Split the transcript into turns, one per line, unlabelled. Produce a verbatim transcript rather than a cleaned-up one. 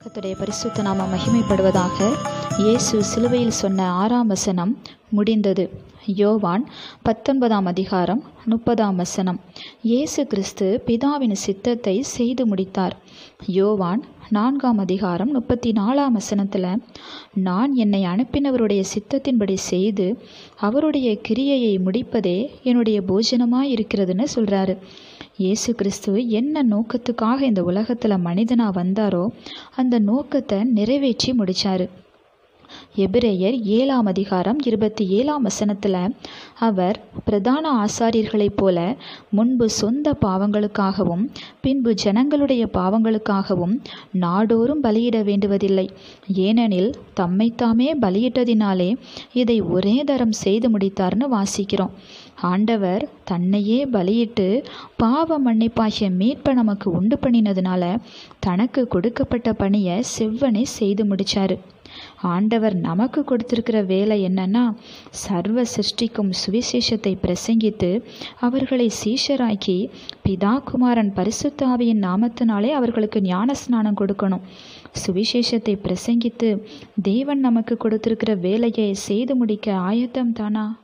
கர்த்தருடைய பரிசுத்த நாமம் மகிமைப்படுவதாக. இயேசு சிலுவையில் சொன்ன ஆறாம் வசனம் முடிந்தது. யோவான் பத்தொன்பதாம் அதிகாரம் முப்பதாம் வசனம். இயேசு கிறிஸ்து பிதாவின் சித்தத்தை செய்து முடித்தார். யோவான் நான்காம் அதிகாரம் முப்பத்தி நாலாம் வசனத்தில், நான் என்னை அனுப்பினவருடைய சித்தத்தின்படி செய்து அவருடைய கிரியையை முடிப்பதே என்னுடைய போஜனமாக இருக்கிறதுன்னு சொல்கிறாரு. இயேசு கிறிஸ்து என்ன நோக்கத்துக்காக இந்த உலகத்தில் மனிதனாக வந்தாரோ அந்த நோக்கத்தை நிறைவேற்றி முடித்தார். எபிரேயர் ஏழாம் அதிகாரம் இருபத்தி ஏழாம் வசனத்தில், அவர் பிரதான ஆசாரியர்களைப் போல முன்பு சொந்த பாவங்களுக்காகவும் பின்பு ஜனங்களுடைய பாவங்களுக்காகவும் நாடோறும் பலியிட வேண்டுவதில்லை, ஏனெனில் தம்மைத்தாமே பலியிட்டதினாலே இதை ஒரே தரம் செய்து முடித்தார்னு வாசிக்கிறோம். ஆண்டவர் தன்னையே பலியிட்டு பாவ மன்னிப்பாகிய மீட்பை நமக்கு உண்டு பண்ணினதுனால தனக்கு கொடுக்கப்பட்ட பணியை செவ்வனே செய்து முடித்தார். ஆண்டவர் நமக்கு கொடுத்திருக்கிற வேலை என்னன்னா, சர்வ சிருஷ்டிக்கும் சுவிசேஷத்தை பிரசங்கித்து அவர்களை சீஷராக்கி பிதா குமாரன் பரிசுத்த ஆவியின் நாமத்தினாலே அவர்களுக்கு ஞான ஸ்நானம் கொடுக்கணும். சுவிசேஷத்தை பிரசங்கித்து தேவன் நமக்கு கொடுத்திருக்கிற வேலையை செய்து முடிக்க ஆயத்தம் தானா?